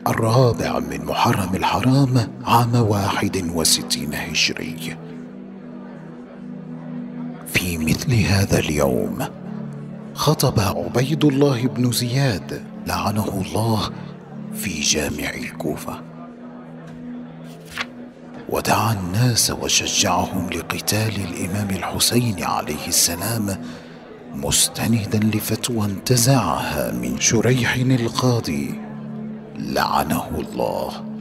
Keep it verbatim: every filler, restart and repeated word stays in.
الرابع من محرم الحرام عام واحد وستين هجري. في مثل هذا اليوم خطب عبيد الله بن زياد لعنه الله في جامع الكوفة، ودعا الناس وشجعهم لقتال الإمام الحسين عليه السلام، مستندا لفتوى انتزعها من شريح القاضي لعنه الله.